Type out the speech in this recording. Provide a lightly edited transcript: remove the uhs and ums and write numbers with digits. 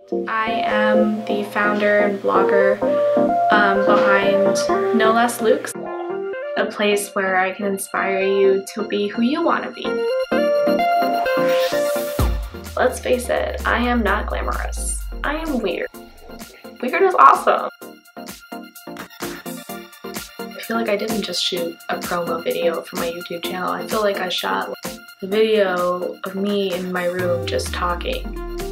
I am the founder and blogger behind no less Luxe, a place where I can inspire you to be who you want to be. Let's face it, I am not glamorous. I am weird. Weird is awesome. I feel like I didn't just shoot a promo video for my YouTube channel. I feel like I shot a video of me in my room just talking.